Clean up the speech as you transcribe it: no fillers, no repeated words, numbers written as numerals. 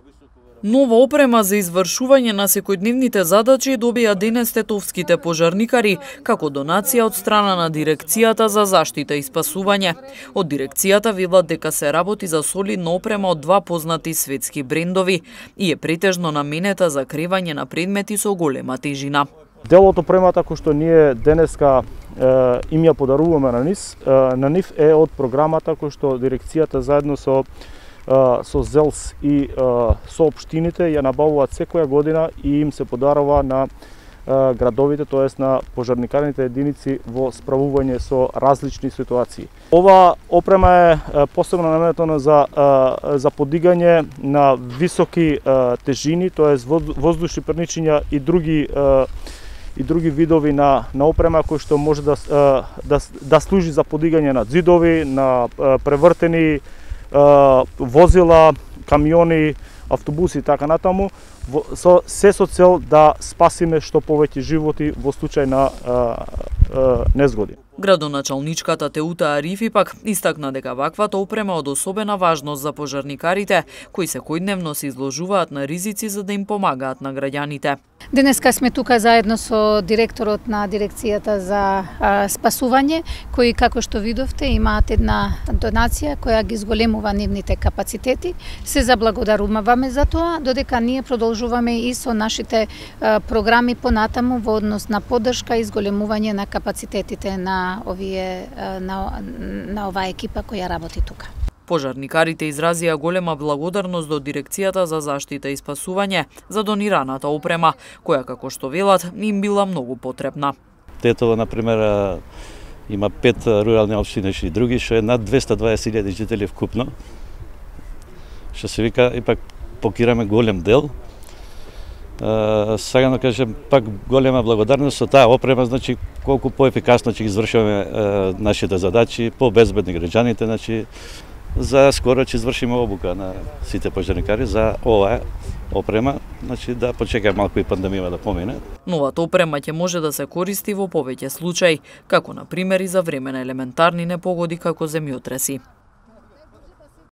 Нова опрема за извршување на секојдневните задачи добија денес тетовските пожарникари како донација од страна на Дирекцијата за заштита и спасување. Од дирекцијата велат дека се работи за солидна опрема од два познати светски брендови и е претежно наменета за кревање на предмети со голема тежина. Дел од опремата кој што ние денеска им ја подаруваме на нив е од програмата кој што дирекцијата заедно со ЗЕЛС и со општините ја набавуваат секоја година и им се подарува на градовите, тоест на пожарникарните единици во справување со различни ситуации. Ова опрема е посебно наменетена за подигање на високи тежини, тоест воздушни перничиња и други видови на опрема кои што може да служи за подигање на ѕидови, на превртени возила, камиони, автобуси и така натаму, со цел да спасиме што повеќе животи во случај на незгоди. Градоначалничката Теута Арифи пак истакна дека ваквата опрема од особена важност за пожарникарите, кои секојдневно се изложуваат на ризици за да им помагаат на граѓаните. Денеска сме тука заедно со директорот на Дирекцијата за спасување, кои, како што видовте, имаат една донација која ги зголемува нивните капацитети. Се заблагодаруваме за тоа, додека ние продолжуваме и со нашите програми понатаму во однос на поддршка и зголемување на капацитетите на оваа екипа која работи тука. Пожарникарите изразија голема благодарност до Дирекцијата за заштита и спасување за донираната опрема, која, како што велат, им била многу потребна. Тетово, например, има 5 рурални општини и други, што е над 220.000 жители вкупно. Што се вика, ипак покираме голем дел. Сега да кажем, пак голема благодарност со таа опрема, значи колку поефикасно ќе извршуваме нашите задачи, по-безбедни граѓаните, значи за скоро ќе извршиме обука на сите пожарникари за оваа опрема, значи да почекаме малку и пандемија да помине. Новата опрема ќе може да се користи во повеќе случаи, како на пример и за време на елементарни непогоди како земјотреси.